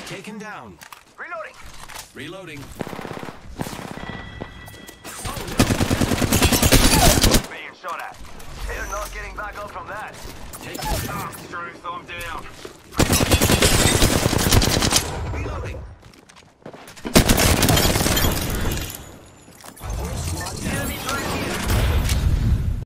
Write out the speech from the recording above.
Taken down. Reloading. Reloading. Being shot at. They're not getting back up from that. Taken Ah, Struth, I'm down. Reloading.